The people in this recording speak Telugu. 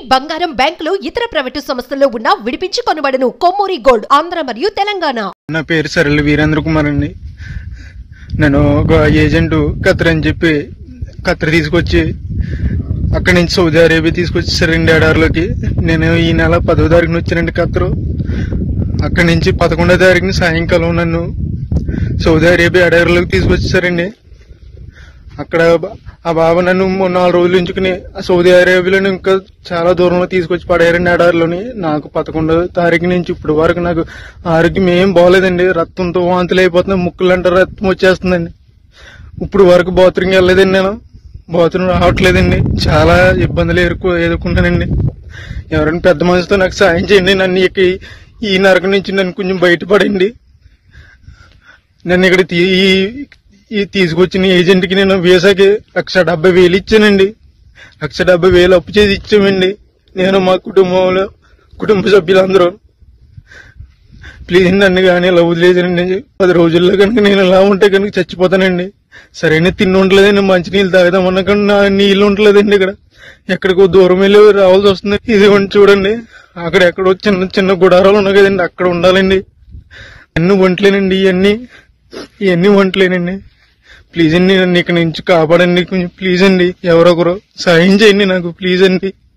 బంగారం బ్యాంకులు ఇతర ప్రైవేటు సంస్థల్లో ఉన్న విడిపించి కొనబడను. కొమ్మూరి గోల్డ్ ఆంధ్ర మరియు తెలంగాణ. నా పేరు సరళ వీరేంద్ర కుమార్ అండి. నేను ఒక ఏజెంట్ ఖత్తర్ అని చెప్పి ఖత్తర్ తీసుకొచ్చి అక్కడి నుంచి సౌదీ అరేబియా తీసుకొచ్చేసారండి ఎడారిలోకి. నేను ఈ నెల 10వ తారీఖున వచ్చానండి ఖత్తరు. అక్కడి నుంచి 11వ తారీఖున సాయంకాలం నన్ను సౌదీ అరేబియా ఎడారిలోకి తీసుకొచ్చేసారండి. అక్కడ ఆ బాబా నన్ను 4 రోజులు ఉంచుకుని సౌదీ అరేబియాలో ఇంకా చాలా దూరంలో తీసుకొచ్చి పడేయారండి ఎడారిలోని. నాకు 11వ తారీఖు నుంచి ఇప్పుడు వరకు నాకు ఆరోగ్యం ఏం బాగోలేదండి. రక్తంతో వాంతులు అయిపోతున్నాయి, ముక్కులంటే రక్తం వచ్చేస్తుందండి. ఇప్పుడు వరకు బాత్రూమ్కి వెళ్ళలేదండి, నేను బాత్రూమ్ రావట్లేదండి. చాలా ఇబ్బందులు ఎదుర్కొన్నానండి. ఎవరైనా పెద్ద మనిషితో నాకు సాయం చేయండి. నన్ను ఈ నరకం నుంచి నన్ను కొంచెం బయటపడండి. నన్ను ఇక్కడ తీసుకొచ్చిన ఏజెంట్కి నేను వీసాకి 1,70,000 ఇచ్చానండి. 1,70,000 అప్పు చేసి ఇచ్చామండి. నేను మా కుటుంబ సభ్యులందరూ. ప్లీజ్ నన్ను కానీ ఇలా వదిలేదండి. 10 రోజుల్లో కనుక నేను ఇలా ఉంటే కనుక చచ్చిపోతానండి. సరైన తిండి ఉండలేదండి, మంచినీళ్ళు తాగుదామన్నా కానీ నా నీళ్ళు ఉండలేదండి. ఇక్కడ ఎక్కడికో దూరం వెళ్ళి రావాల్సి వస్తుంది. ఇది చూడండి, అక్కడ ఎక్కడో చిన్న చిన్న గుడారాలు ఉన్నాయి కదండి, అక్కడ ఉండాలండి. అన్ని వంటలేనండి, ఇవన్నీ వంటలేనండి. ప్లీజ్ అండి, నన్ను ఇక్కడ నుంచి కాపాడండి కొంచెం. ప్లీజ్ అండి, ఎవరొకరు సాయం చేయండి నాకు, ప్లీజ్ అండి.